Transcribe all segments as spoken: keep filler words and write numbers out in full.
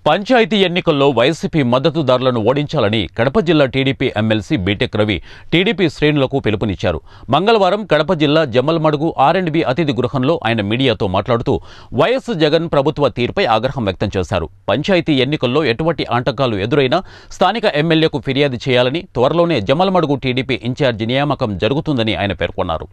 పంచాయతీ ఎన్నికల్లో వైసీపీ మద్దతుదారులను ఓడించాలని కడప జిల్లా TDP MLC BTech Ravi TDP శ్రేణులకు పిలుపునిచ్చారు. మంగళవారం కడప జిల్లా జమ్మలమడుగు ఆర్ అండ్ బి అతిథి గృహంలో ఆయన మీడియాతో మాట్లాడుతూ వైఎస్ జగన్ ప్రభుత్వ తీరుపై ఆగ్రహం వ్యక్తం చేశారు. పంచాయతీ ఎన్నికల్లో ఎటువంటి ఆటంకాలు ఎదురైనా స్థానిక ఎమ్మెల్యేకు ఫిర్యాదు చేయాలని, త్వరలోనే జమ్మలమడుగు టీడీపీ ఇన్ఛార్జి నియామకం జరుగుతుందని ఆయన పేర్కొన్నారు.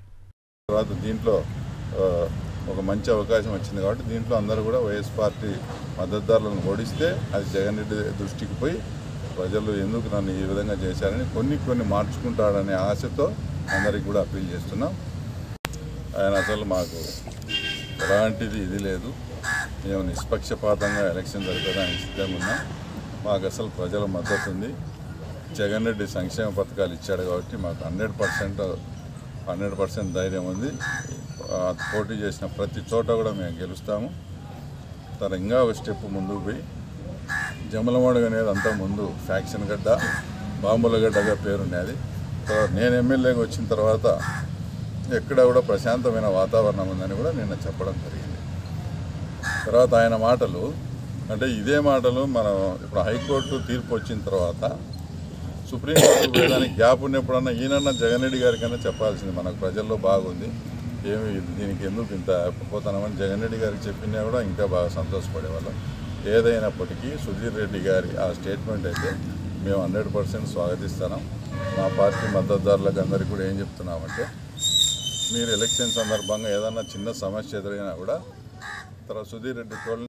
ఒక మంచి అవకాశం వచ్చింది కాబట్టి దీంట్లో అందరూ కూడా వైఎస్ పార్టీ మద్దతుదారులను ఓడిస్తే అది జగన్ రెడ్డి దృష్టికి పోయి ప్రజలు ఎందుకు నన్ను ఈ విధంగా చేశారని కొన్ని కొన్ని మార్చుకుంటాడనే ఆశతో అందరికి కూడా అప్పీల్ చేస్తున్నాం. ఆయన అసలు మాకు ఎలాంటిది ఇది లేదు, మేము నిష్పక్షపాతంగా ఎలక్షన్ జరపడానికి సిద్ధంగా ఉన్నాం. మాకు అసలు ప్రజల మద్దతు ఉంది. జగన్ రెడ్డి సంక్షేమ పథకాలు ఇచ్చాడు కాబట్టి మాకు హండ్రెడ్ పర్సెంట్ హండ్రెడ్ పర్సెంట్ ధైర్యం ఉంది. పోటీ చేసిన ప్రతి చోట కూడా మేము గెలుస్తాము. తన ఇంకా ఒక స్టెప్ ముందుకు పోయి జమ్మలమడుగు అనేది అంతా ముందు ఫ్యాక్షన్ గడ్డ, బాంబుల గడ్డగా పేరున్నది. నేను ఎమ్మెల్యేగా వచ్చిన తర్వాత ఎక్కడ కూడా ప్రశాంతమైన వాతావరణం ఉందని కూడా నిన్న చెప్పడం జరిగింది. తర్వాత ఆయన మాటలు అంటే ఇదే మాటలు మనం ఇప్పుడు హైకోర్టు తీర్పు వచ్చిన తర్వాత సుప్రీంకోర్టు వేదానికి గ్యాప్ ఉన్నప్పుడన్నా ఈయనన్నా జగన్ రెడ్డి గారికైనా చెప్పాల్సింది, మనకు ప్రజల్లో బాగుంది, ఏమి దీనికి ఎందుకు ఇంత పోతానమని జగన్ రెడ్డి గారికి చెప్పినా కూడా ఇంకా బాగా సంతోషపడేవాళ్ళం. ఏదైనప్పటికీ సుధీర్ రెడ్డి గారి ఆ స్టేట్మెంట్ అయితే మేము హండ్రెడ్ పర్సెంట్ స్వాగతిస్తున్నాం. మా పార్టీ మద్దతుదారులకు అందరికీ కూడా ఏం చెప్తున్నామంటే, మీరు ఎలక్షన్ సందర్భంగా ఏదన్నా చిన్న సమస్య ఎదురైనా కూడా తర్వాత సుధీర్ రెడ్డి